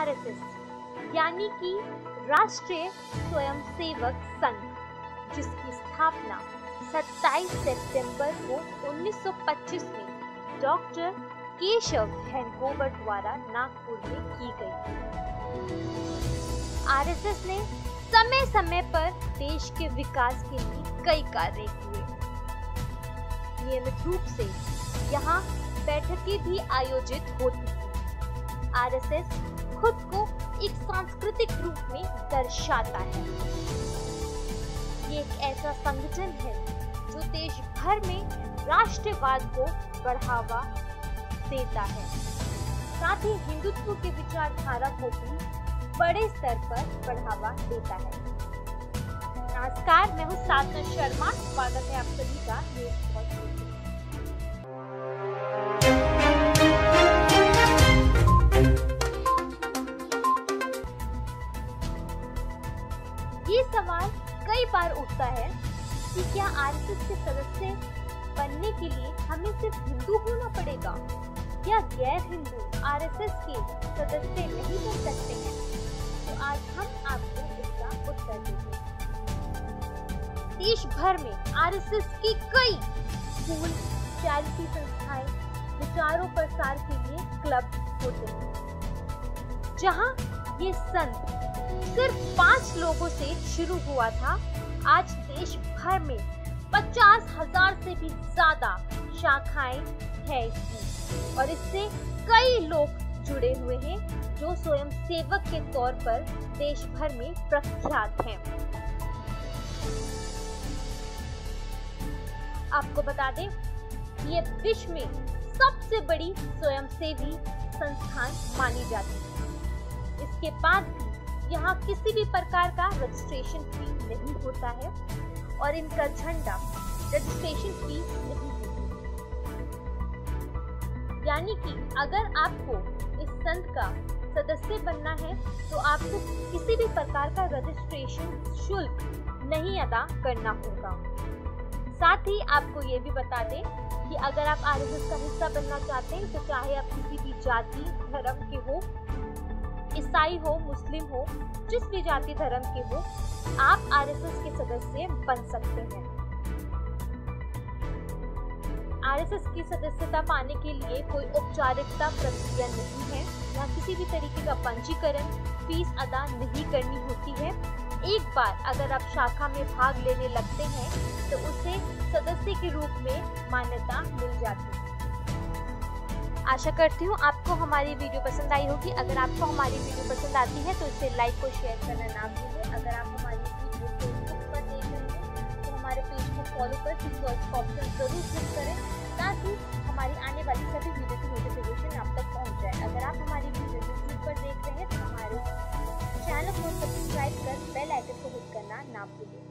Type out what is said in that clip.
RSS यानी कि राष्ट्रीय स्वयंसेवक संघ, जिसकी स्थापना 27 सितंबर को 1925 में डॉक्टर केशव हेनकोवर द्वारा नागपुर में की गई। आरएसएस ने समय समय पर देश के विकास के लिए कई कार्य किए। नियमित रूप से यहाँ बैठकें भी आयोजित होती थी। आरएसएस खुद को एक सांस्कृतिक रूप में दर्शाता है। ये एक ऐसा संगठन है जो देश भर में राष्ट्रवाद को बढ़ावा देता है, साथ ही हिंदुत्व के विचारधारा को भी बड़े स्तर पर बढ़ावा देता है। नमस्कार, मैं हूँ साधना शर्मा। स्वागत है आप सभी का न्यूज़ पॉइंट। ये सवाल कई बार उठता है कि क्या आरएसएस के सदस्य बनने के लिए हमें सिर्फ हिंदू होना पड़ेगा या गैर हिंदू आरएसएस के सदस्य नहीं बन सकते हैं? तो आज हम आपको इसका उत्तर देंगे। देश भर में आरएसएस की कई स्कूल, चैरिटी संस्थाएं, विचारों प्रसार के लिए क्लब होते हैं। जहां ये संघ सिर्फ 5 लोगों से शुरू हुआ था, आज देश भर में 50,000 से भी ज्यादा शाखाएं हैं इसकी, और इससे कई लोग जुड़े हुए हैं जो स्वयंसेवक के तौर पर देश भर में प्रख्यात हैं। आपको बता दें, ये विश्व में सबसे बड़ी स्वयंसेवी संस्थान मानी जाती है। इसके बाद भी यहाँ किसी भी प्रकार का रजिस्ट्रेशन फी नहीं होता है और इनका झंडा रजिस्ट्रेशन फी नहीं देती। यानी कि अगर आपको इस संघ का सदस्य बनना है तो आपको किसी भी प्रकार का रजिस्ट्रेशन शुल्क नहीं अदा करना होगा। साथ ही आपको ये भी बता दें कि अगर आप आरएसएस का हिस्सा बनना चाहते हैं तो चाहे आप किसी भी जाति धर्म के हो, ईसाई हो, मुस्लिम हो, जिस भी जाति धर्म के हो, आप आरएसएस के सदस्य बन सकते हैं। आरएसएस की सदस्यता पाने के लिए कोई औपचारिकता प्रक्रिया नहीं है, या किसी भी तरीके का पंजीकरण, फीस अदा नहीं करनी होती है। एक बार अगर आप शाखा में भाग लेने लगते हैं तो उसे सदस्य के रूप में मान्यता मिल जाती है। आशा करती हूँ आपको हमारी वीडियो पसंद आई होगी। अगर आपको हमारी वीडियो पसंद आती है तो इसे लाइक और शेयर करना ना भूलें। अगर आप हमारी वीडियो फेसबुक पर देख रहे हैं तो हमारे पेज को फॉलो कर सर्च ऑप्शन जरूर क्लिक करें, ताकि हमारी आने वाली सभी वीडियो की नोटिफिकेशन आप तक पहुँच जाए। अगर आप हमारी वीडियो यूट्यूब पर देख रहे हैं तो हमारे चैनल को सब्सक्राइब कर बेल आइकन को हिट करना ना भूलें।